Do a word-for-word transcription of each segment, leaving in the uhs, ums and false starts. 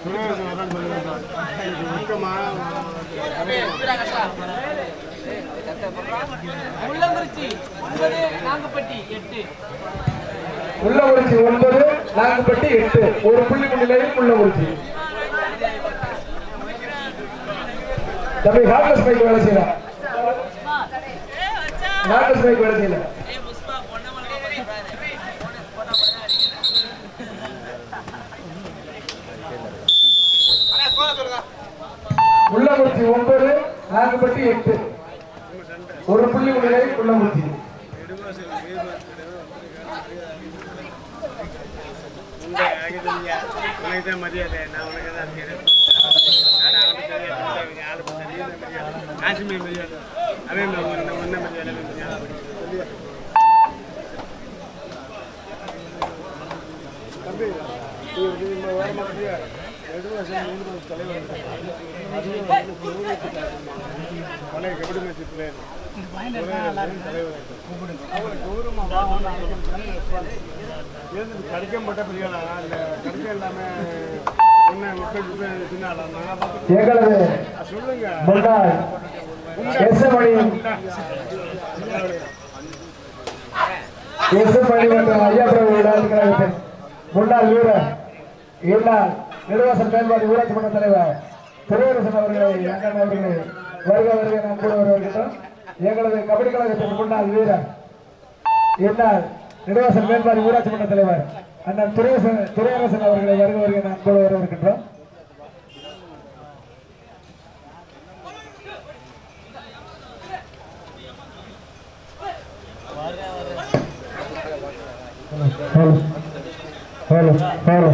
உள்ளங்குறிச்சி ஒன்பது நாங்குப்பட்டி எட்டு உள்ளங்குறிச்சி ஒன்பது நாங்குப்பட்டி எட்டு ஒரு புள்ளி முன்னிலையில் உள்ளங்குறிச்சி. தம்பி ஹார்ட்லெஸ் பைக் வேலை செய்யலாம். ஹார்ட்லெஸ் பைக் வேலை செய்யலாம். உள்ளங்குறிச்சி ஒன்பது நாங்குப்பட்டி எட்டு ஒரு புள்ளி முன்னிலையில் உள்ளங்குறிச்சி. மரியாதை நான் உனக்கு தான் ஆசிமே மரியாதை அதே ஒன்ன மரியாதை தம்பி ஓரமாக தலைவர் பழைய கபடி மேட்ச் பிளேயர் கிடைக்க மாட்டா பெரியாளா இல்ல கிடைக்க இல்லாம சொல்லுங்க முன்னாள் வீரர் இந்நாள் நெடுவாசல் மேல்பாடி ஊராட்சி மன்ற தலைவர் துரையரசன் அவர்களை அண்ணன் அவர்களை வருக வருக நாம் கூட வருகின்றோம். எங்களது கபடி கழகத்தின் முன்னாள் வீரர் இந்நாள் நெடுவாசல் மேல்பாடி ஊராட்சி மன்ற தலைவர் அண்ணன் துரையரசன் துரையரசன் அவர்களை வருக வருக நாம் கூட வர இருக்கின்றோம். Follow, follow.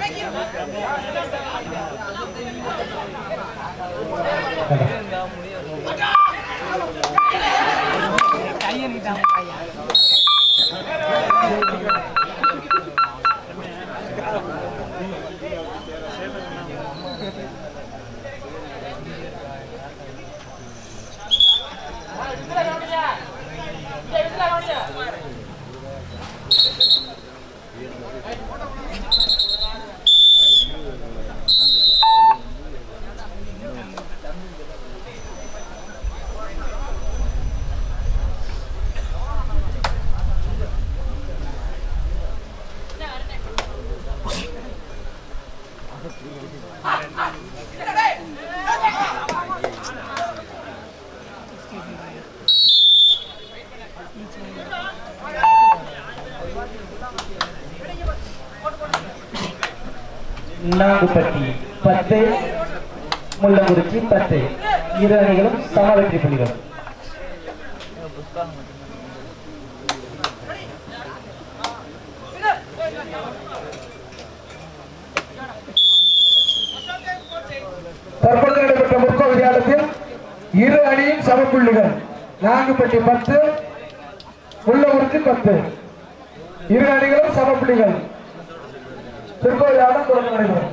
நாங்குப்பட்டி பத்து முள்ளங்குறிச்சி பத்து இரு அணிகளும் சம வெற்றி புள்ளிகள். தற்போது நடைபெற்ற முற்கோவிதி ஆட்டத்தில் இரு அணியும் சம புள்ளிகள். நாங்குப்பட்டி பத்து முள்ளங்குறிச்சி பத்து இரு அணிகளும் சம புள்ளிகள். திருக்கோவில் ஆட்டம் தொடர்ந்து நடைபெறும்.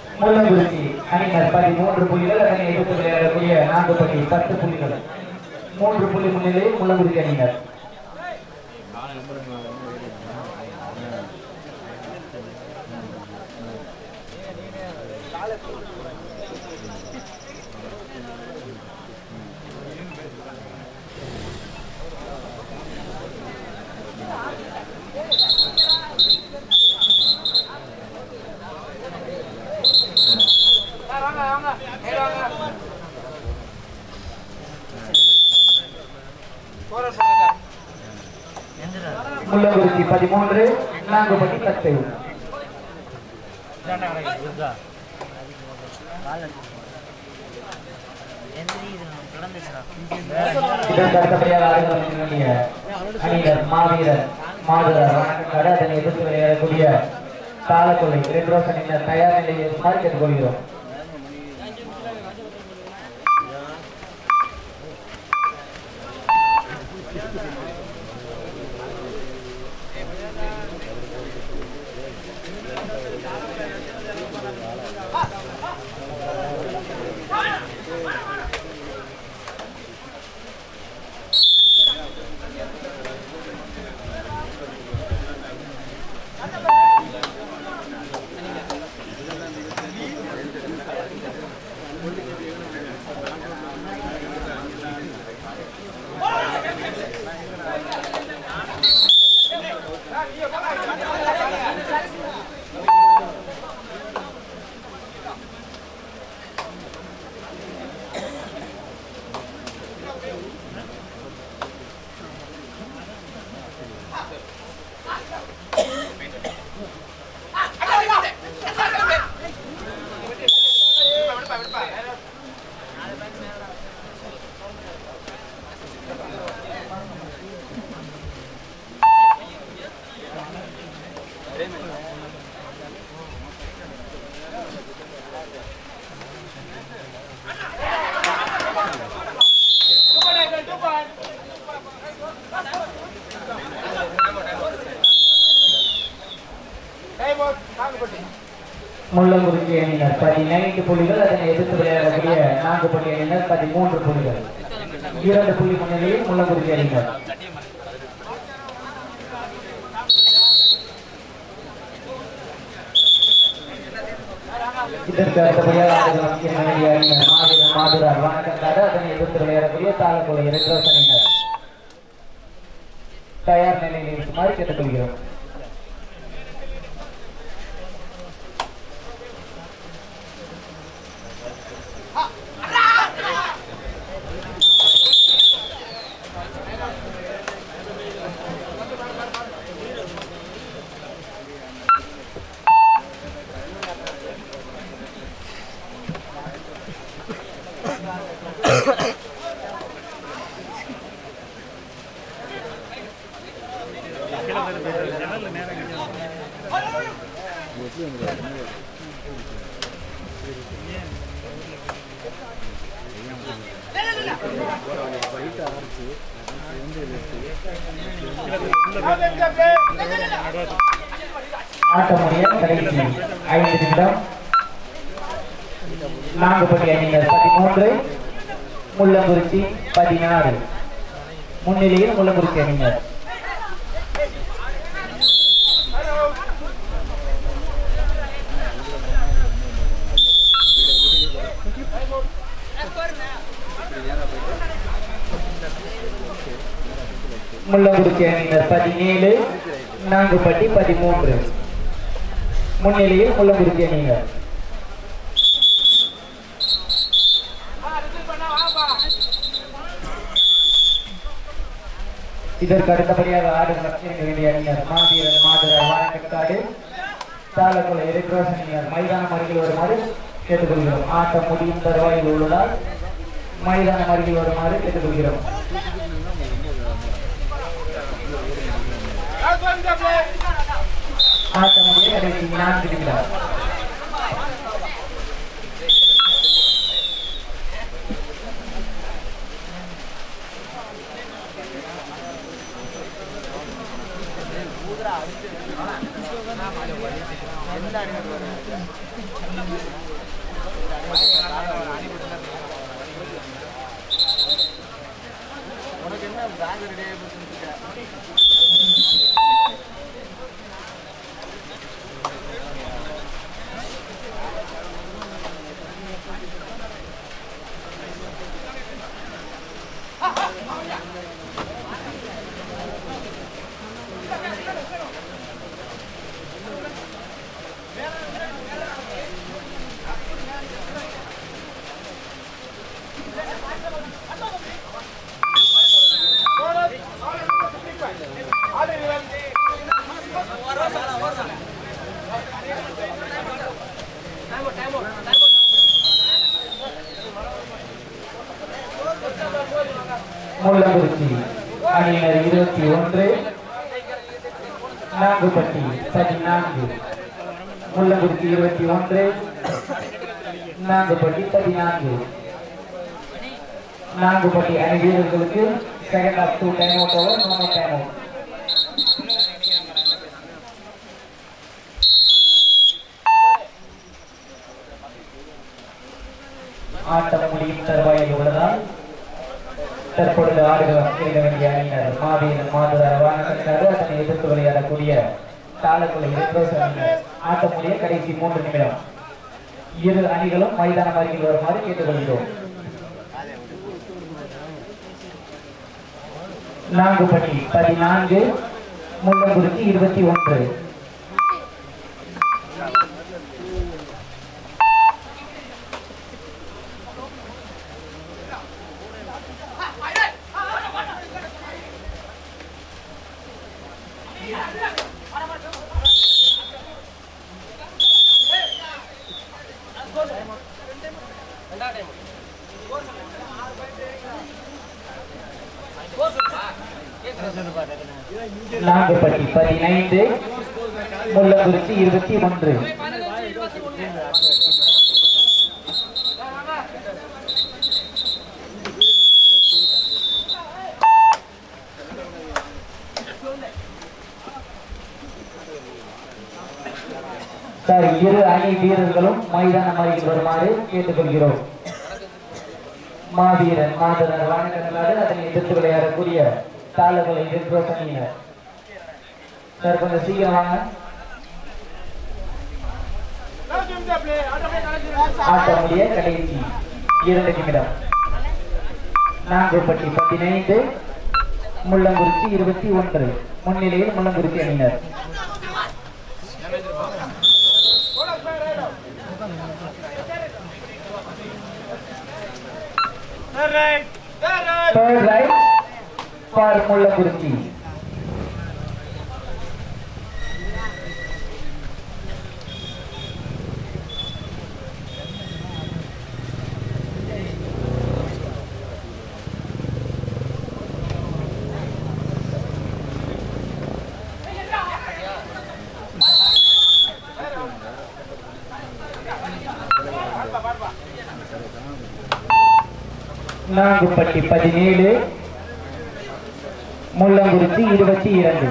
முள்ளங்குறிச்சி அணியினர் பதிமூன்று புள்ளிகள், அதனை எதிர்த்து விளையாடக்கூடிய நாங்குப்பட்டி பத்து புள்ளிகள். மூன்று புள்ளி முன்னிலையில் முள்ளங்குறிச்சி அணியினர். முள்ளங்குறிச்சி பதிமூன்று நாங்குப்பட்டி பத்து. அணியினர் மாவீரர் மாதுரர் வணக்கக்காடு அதனை எதிர்த்து விளையாடக்கூடிய தாளக்கொள்ளை ரெட் ரோஸ் அணியினர் தயார் நிலையில் இருக்குமாறு கேட்டுக்கொள்கிறோம். முள்ளங்குறிச்சி அணியினர் பதினைந்து புள்ளிகள் அதனை எதிர்த்து விளையாடக்கூடிய நாங்குப்பட்டி அணியினர் பதிமூன்று புள்ளிகள். இரண்டு புள்ளி முன்னிலையில் முள்ளங்குறிச்சி அணியினர். இதற்கு அடுத்தபடியாக அணியினர் மாவீரர் மாதுரார் வணக்கக்காடு அதனை எதிர்த்து விளையாடக்கூடிய தாளக்கொள்ளை ரெட் ரோஸ் அணியினர் தயார் நிலையில் இருக்குமாறு கேட்டுக்கொள்கிறோம். ஆட்டமுடைய கடைசி ஐந்து நிமிடம். நாங்குப்பட்டி அணியினர் பதிமூன்று முள்ளங்குறிச்சி பதினாறு. முன்னிலையில் முள்ளங்குறிச்சி அணியினர். முள்ளங்குறிச்சி அணியினர் பதினேழு நாங்குப்பட்டி பதிமூன்று. முன்னிலையில் முள்ளங்குறிச்சி அணியினர். இதற்கு அடுத்தபடியாக ஆடும் வேண்டிய அணியினர் மாவீரர் மாதுரார் வணக்கக்காடு தாளக்கொள்ளை ரெட் ரோஸ் அணியினர் மைதானம் அருகில் வருமாறு கேட்டுக்கொள்கிறோம். ஆட்டம் முடியும் தருவாயில் உள்ளதால் மைதானம் அருகில் வருமாறு கேட்டுக்கொள்கிறோம். ஆட்டமுடைய கடைசி நான்கு நிமிடம். முள்ளங்குறிச்சி அணியினர் இருபத்தி ஒன்று நாங்குப்பட்டி பதினான்கு. முள்ளங்குறிச்சி இருபத்தி ஒன்று நாங்குப்பட்டி பதினான்கு. நாங்குப்பட்டி அணி வீரர்களுக்கு second half two time out over, no time out. ஆட்டம் முடியும் தருவாயில் உள்ளதால் தற்பொழுது ஆடுகளம் இறங்க வேண்டிய அணியினர் மாவீரன் மாதுரார் வானகர் அதனை எதிர்த்து விளையாடக்கூடிய தாளக்குளை ரெட்ரோஸ் அணியினர். ஆட்டம் முடிய கடைசி மூன்று நிமிடம். இரு அணிகளும் மைதானம் அருகில் வருமாறு கேட்டுக்கொள்கிறோம். நாங்குப்பட்டி பதினான்கு, முள்ளங்குறிச்சி இருபத்தி ஒன்று. நாங்குப்பட்டி பதினைந்து, முள்ளங்குறிச்சி இருபத்தி ஒன்று. சார், இரு அணி வீரர்களும் மைதானம் அருகில் வருமாறு கேட்டுக்கொள்கிறோம். மாவீரன் மாதனர் வானகர்களாடு அதனை எதிர்த்து விளையாடக்கூடிய தாளர்களை ரெட்ரோஸ் அணியினர். சார், கொஞ்சம் சீக்கிரம் வாங்க. ஆட்டம் முடிய கடைசி இரண்டு நிமிடம். நாங்குப்பட்டி பதினைந்து, முள்ளங்குறிச்சி இருபத்தி ஒன்று. முன்னிலையில் முள்ளங்குறிச்சி அணியினர். Third right for Mullankurichi. நாங்குப்பட்டி பதினேழு, முள்ளங்குறிச்சி இருபத்தி இரண்டு.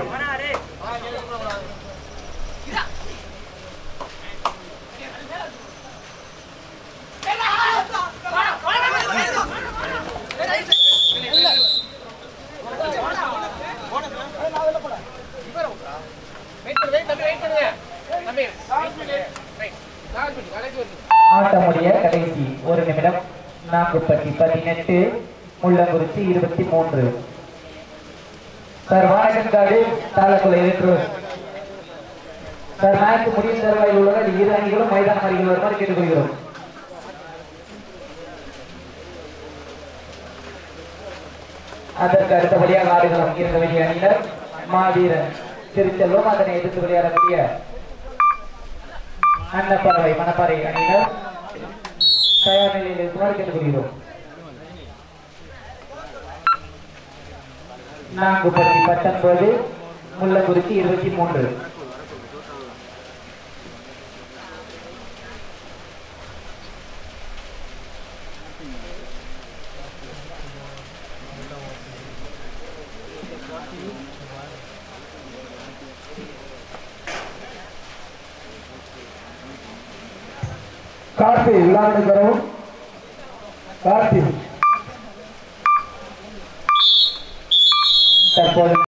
ஆட்டமுடைய கடைசி ஒரு நிமிடம். நாங்குப்பட்டி பதினெட்டு, முள்ளங்குறிச்சி இருபத்தி மூன்று. சார், வானகங்காடு தாளக்குளை ரெட்ரோஸ். சார், மேட்ச் முடியும் தருவாயில் உள்ள இரு அணிகளும் மைதானம் அருகில் வருமாறு கேட்டுக்கொள்கிறோம். அதற்கு அடுத்தபடியாக ஆடுகளம் இருக்க வேண்டிய அணியினர் மாவீரன் திருச்செல்வம் அதனை எதிர்த்து விளையாடக்கூடிய அன்னப்பறவை மணப்பாறை அணியினர் தயார் நிலையில் இருக்குமாறு கேட்டுக்கொள்கிறோம். நாங்குப்பட்டி பத்தொன்பது, முள்ளங்குறிச்சி இருபத்தி மூன்று. கார்த்தி விளையாடுகிறோம். கார்த்தி தற்போது